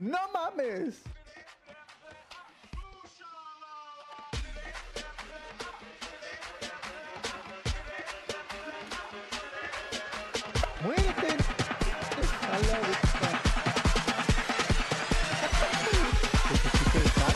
¡No mames! ¡Muérete! A la vista. Necesito estar.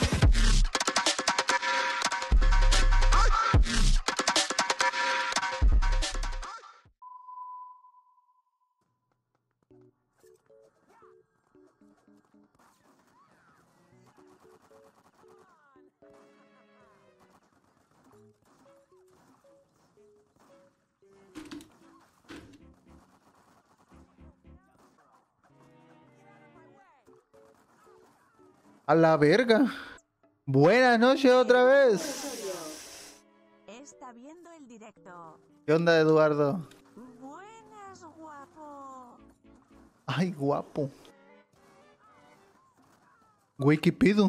A la verga. Buenas noches otra vez. Está viendo el directo. ¿Qué onda, Eduardo? Buenas, guapo. Ay, guapo. Güey, ¿qué pido?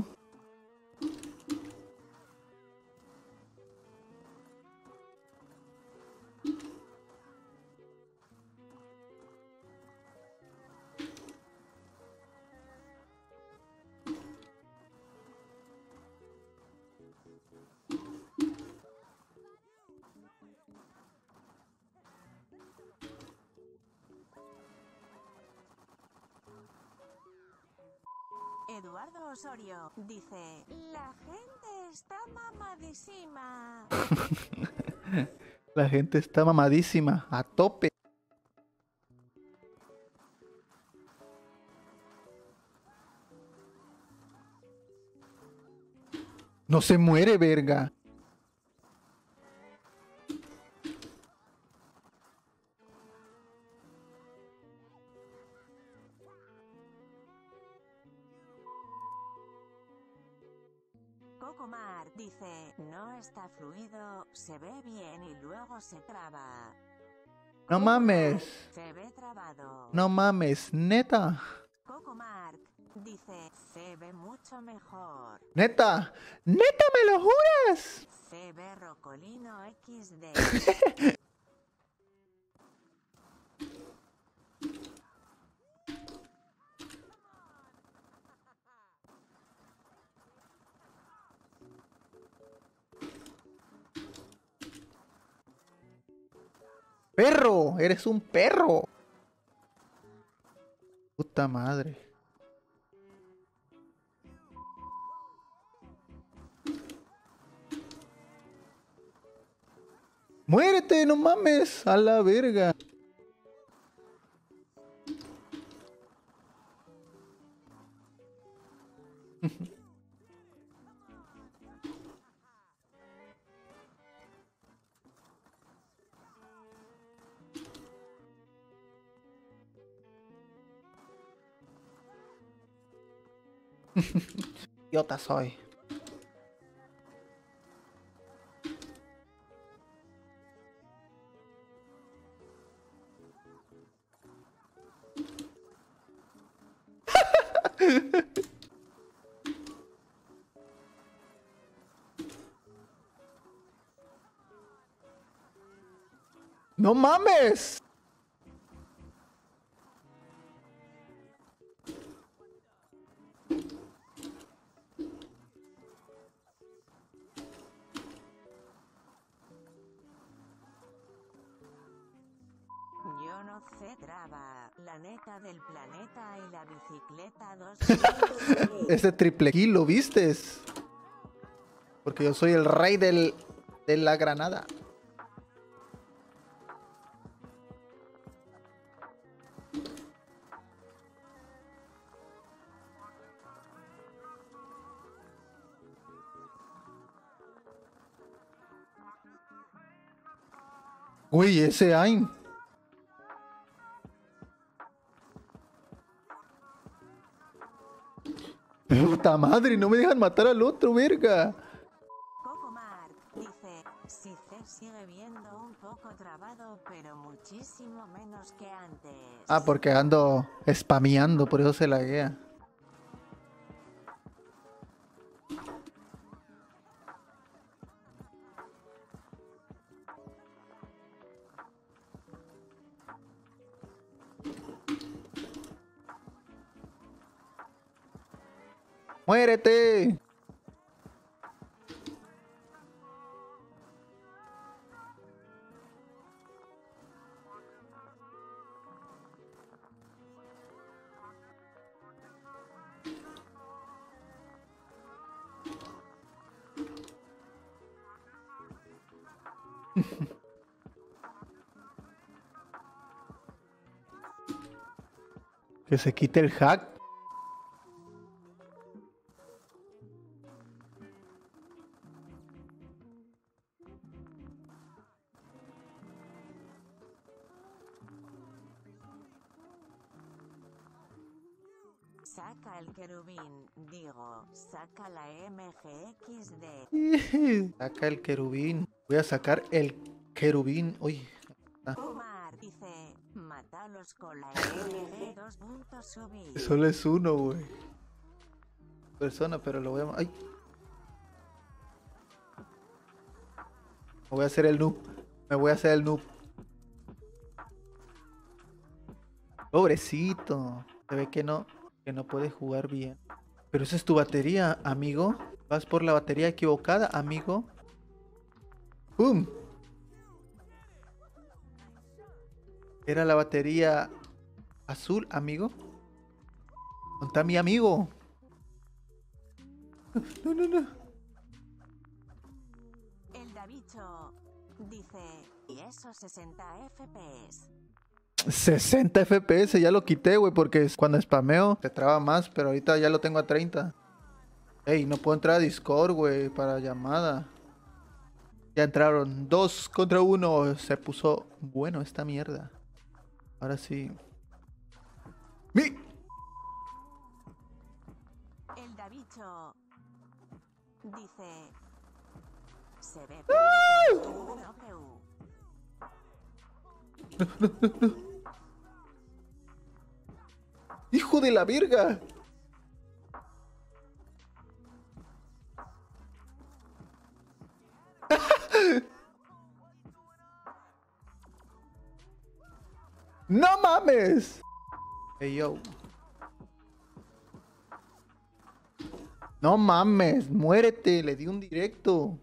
Eduardo Osorio dice: la gente está mamadísima. La gente está mamadísima, a tope. No se muere, verga. Cocomar dice: no está fluido, se ve bien y luego se traba. No Cocomar, mames. se ve trabado. No mames, neta. Cocomar dice: se ve mucho mejor. Neta. Neta, ¿me lo juras? Se ve Rocolino XD. Perro, eres un perro. Puta madre. Muérete, no mames, a la verga. Idiota soy. No mames. Yo no sé traba, la neta del planeta y la bicicleta 2. Ese triple kill, ¿lo vistes? Porque yo soy el rey de la granada. Uy, ese Aim. Puta madre, no me dejan matar al otro, verga. Cocomar dice: si se sigue viendo un poco trabado, pero muchísimo menos que antes. Ah, porque ando spameando, por eso se laguea. ¡Muérete! Que se quite el hack. Saca el querubín, digo, saca la MGXD. Saca el querubín. Voy a sacar el querubín. Uy. Omar dice, mátalos con la MG 2 puntos subir. Solo es uno, güey. Persona, pero lo voy a... ¡Ay! Me voy a hacer el noob. Me voy a hacer el noob. Pobrecito. Se ve que no puede jugar bien. Pero esa es tu batería, amigo. Vas por la batería equivocada, amigo. ¡Pum! Era la batería azul, amigo. ¿Dónde está mi amigo? No, no, no. El Davicho dice, y esos 60 FPS. 60 FPS, ya lo quité, güey, porque cuando spameo te traba más, pero ahorita ya lo tengo a 30. Ey, no puedo entrar a Discord, güey, para llamada. Ya entraron 2 contra 1. Se puso bueno esta mierda. Ahora sí. ¡Mi! El Davicho dice, se ve no PU. ¡Hijo de la verga! ¡No mames! Hey, yo. No mames, muérete, le di un directo.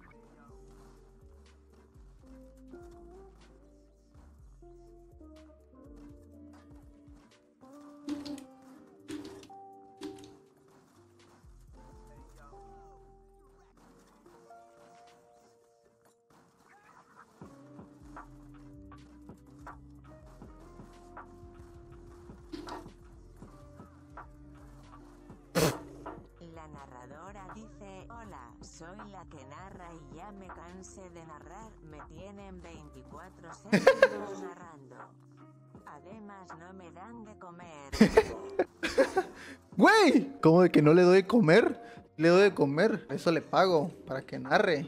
La narradora dice, hola, soy la que narra y ya me cansé de narrar, me tienen 24 segundos narrando. Además no me dan de comer. ¡Güey! ¿Cómo de que no le doy de comer? Le doy de comer, eso le pago, para que narre.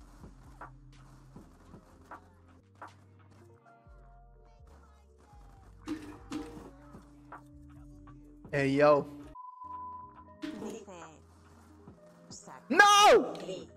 Hey, yo. Dice, saca ¡No! free.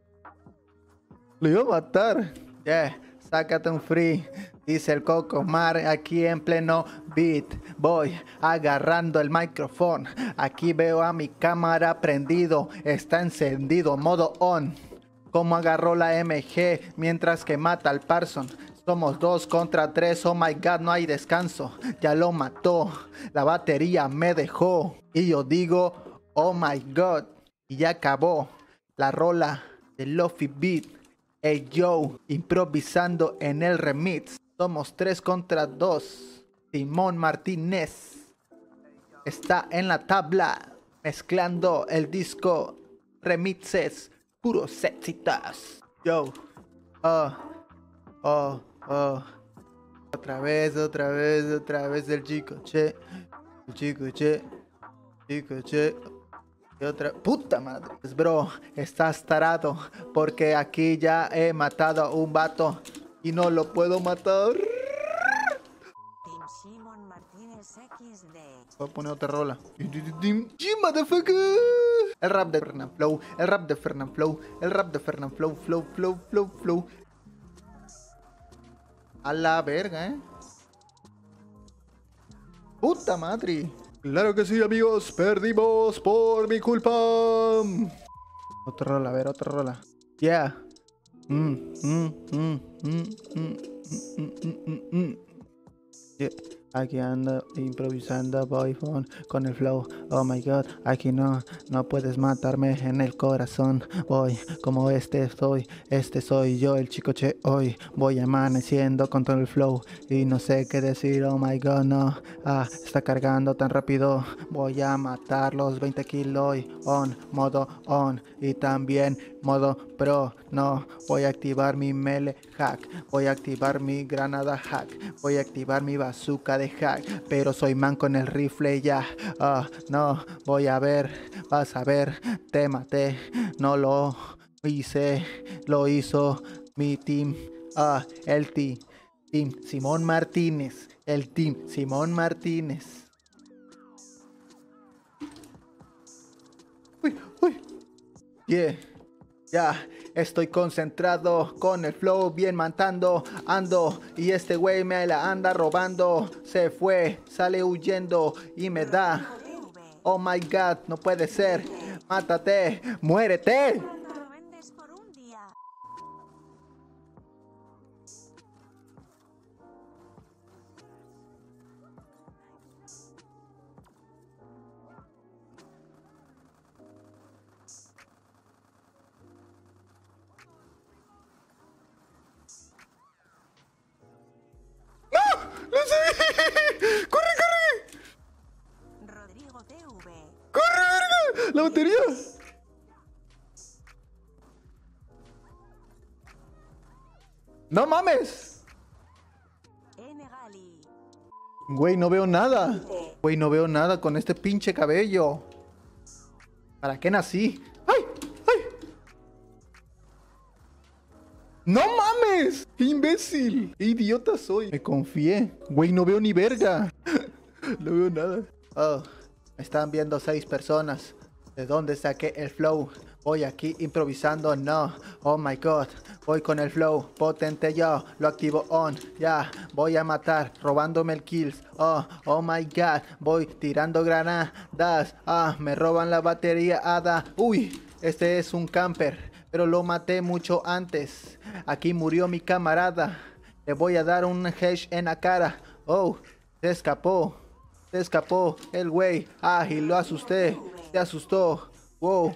Lo iba a matar. Sácate un free. Dice el Coco Mar aquí en pleno beat. Voy agarrando el micrófono. Aquí veo a mi cámara prendido. Está encendido, modo on. Como agarró la MG mientras que mata al Parson. Somos 2 contra 3. Oh my god, no hay descanso. Ya lo mató. La batería me dejó. Y yo digo, oh my god. Y ya acabó la rola de Lofi Beat. Hey yo, improvisando en el remix. Somos 3 contra 2. Simón Martínez está en la tabla, mezclando el disco remixes, puros éxitos. Yo, otra vez el chico, che. El chico, che. Chico, che. Y otra, puta madre. Pues bro, estás tarado porque aquí ya he matado a un vato y no lo puedo matar. Team Simon Martínez XD. Voy a poner otra rola. ¡Sí, motherfucker! El rap de Fernand Flow, el rap de Fernand Flow, el rap de Fernand Flow, flow. A la verga, puta madre. Claro que sí, amigos. Perdimos por mi culpa. Otra rola, a ver, otra rola. Yeah. Mm, mm, mm, mm, mm, mm, mm, mm. Yeah. Aquí ando improvisando voy con el flow. Oh my god, aquí no puedes matarme en el corazón. Voy como este soy yo, el chico che hoy. Voy amaneciendo con todo el flow y no sé qué decir. Oh my god, no. Está cargando tan rápido. Voy a matar los 20 kilos on, modo on y también modo pro. No, voy a activar mi melee hack. Voy a activar mi granada hack. Voy a activar mi bazooka de hack. Pero soy man con el rifle ya. No, voy a ver, vas a ver, te maté. No lo hice, lo hizo mi team. El team Simón Martínez. El team Simón Martínez. Uy, uy. Yeah. Ya, estoy concentrado con el flow bien matando, ando y este güey me la anda robando, se fue, sale huyendo y me da, oh my god, no puede ser, mátate, muérete. ¿Cuánto lo vendes por un día? ¡No sé! ¡Corre, corre! Rodrigo TV. ¡Corre, verga! ¡La batería! ¡No mames! N. Gali. Güey, no veo nada. Güey, no veo nada con este pinche cabello. ¿Para qué nací? ¡Ay! ¡Ay! ¡No mames! ¡Qué imbécil! ¡Qué idiota soy! Me confié. Güey, no veo ni verga. No veo nada. Oh, me están viendo 6 personas. ¿De dónde saqué el flow? Voy aquí improvisando, no. Oh my god. Voy con el flow. Potente yo. Lo activo on. Ya. Voy a matar. Robándome el kills. Oh my god. Voy tirando granadas. Me roban la batería. Uy. Este es un camper. Pero lo maté mucho antes. Aquí murió mi camarada. Le voy a dar un hash en la cara. Oh. Se escapó. Se escapó el güey. Y lo asusté. Se asustó. Wow.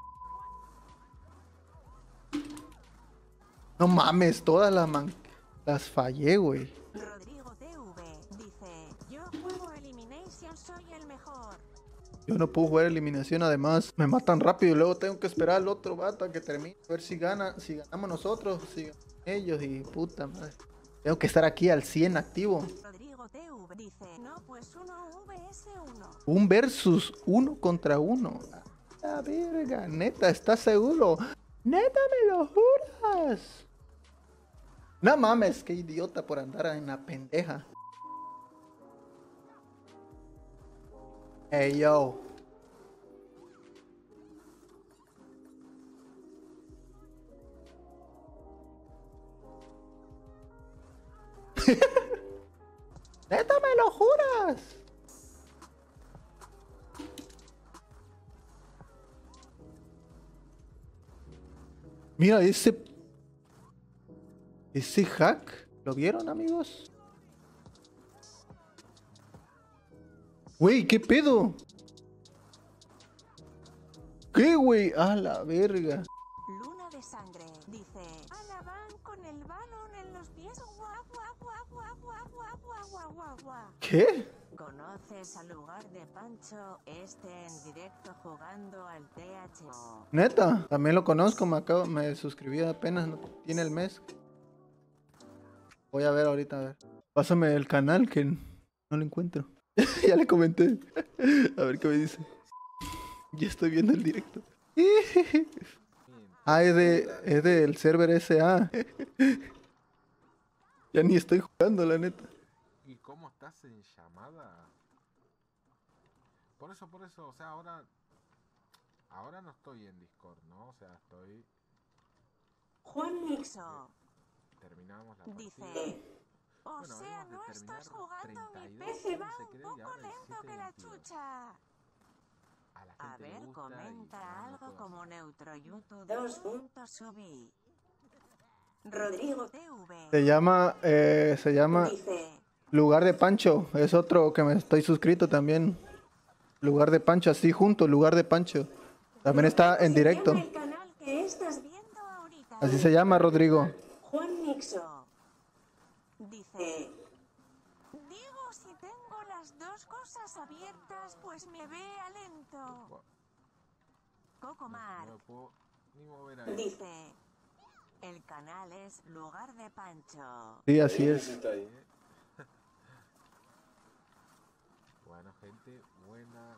No mames, todas las fallé, güey. Rodrigo TV. Dice, yo juego Elimination, soy el mejor. Yo no puedo jugar eliminación, además me matan rápido y luego tengo que esperar al otro vato a que termine. A ver si ganamos nosotros, si ganan ellos y puta madre. Tengo que estar aquí al 100 activo. Rodrigo TV. Dice, no, pues 1 vs 1. Un versus 1 contra 1. La verga, neta, ¿estás seguro? Neta, me lo juras. No mames, qué idiota por andar en la pendeja. Hey, yo. Neta, me lo juras. Mira, ese hack. ¿Lo vieron, amigos? Güey, ¿qué pedo? ¿Qué, güey? A la verga. Luna de sangre. Dice, Ana van con el balón en los pies. Guau, guau, guau, guau, guau, guau, guau, guau, guau, guau. ¿Qué? ¿Conoces al lugar de Pancho? En directo jugando al THO. Neta, también lo conozco, me suscribí apenas, no tiene el mes. Voy a ver ahorita, a ver. Pásame el canal que no lo encuentro. Ya le comenté. A ver qué me dice. Ya estoy viendo el directo. Es del server SA. Ya ni estoy jugando, la neta. ¿Y cómo estás en llamada? Por eso, o sea, ahora no estoy en Discord, ¿no? O sea, estoy... Juan Nixo. Terminamos la partida. Dice, O Bueno, sea, hemos de no estás terminar jugando, mi 32 PC va se un cree y poco ahora el lento que la 7:22. chucha. A la A gente le ver, gusta y comenta ya no algo puedo como hacer. Neutro YouTube. 2 puntos subí. Rodrigo Se llama dice: Lugar de Pancho. Es otro que me estoy suscrito también. Lugar de Pancho, así junto, Lugar de Pancho. También está en se directo. llama el canal que estás viendo. Viendo ahorita. Así se llama, Rodrigo. Juan Nixo Dice. Digo, si tengo las dos cosas abiertas, pues me vea lento. Buah, Coco no Mark me puedo ni mover ahí. dice. El canal es Lugar de Pancho. Sí, así es. Bueno, gente, buena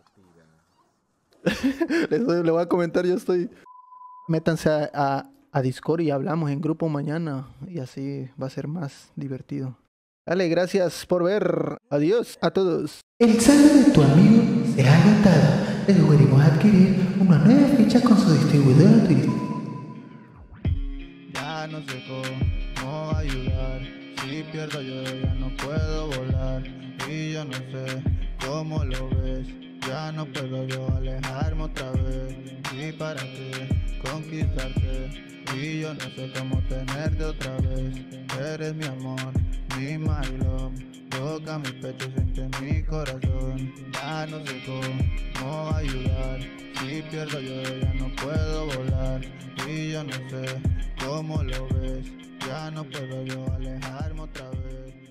partida. Le voy a comentar, yo estoy... Métanse a Discord y hablamos en grupo mañana. Y así va a ser más divertido. Dale, gracias por ver. Adiós a todos. El saldo de tu amigo se ha agotado. Le sugerimos adquirir una nueva ficha con su distribuidor turístico. Ya no sé cómo ayudar. Si pierdo yo ya no puedo volar. Y yo no sé cómo lo ves. Ya no puedo yo alejarme otra vez. ¿Y para qué conquistarte? Y yo no sé cómo tenerte otra vez. Eres mi amor, mi my love. Toca mi pecho, siente mi corazón. Ya no sé cómo ayudar. Si pierdo yo ya no puedo volar. Y yo no sé cómo lo ves. Ya no puedo yo alejarme otra vez.